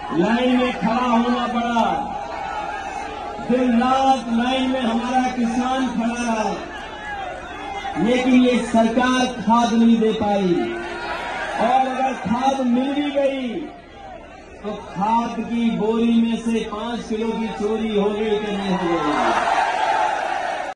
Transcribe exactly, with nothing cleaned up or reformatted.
Line में खड़ा होना पड़ा। दिन रात लाइन में हमारा किसान खड़ा रहा, लेकिन ये सरकार खाद नहीं दे पाई। और अगर खाद मिल भी गई तो खाद की बोरी में से पांच किलो की चोरी हो गई कि नहीं हो गई।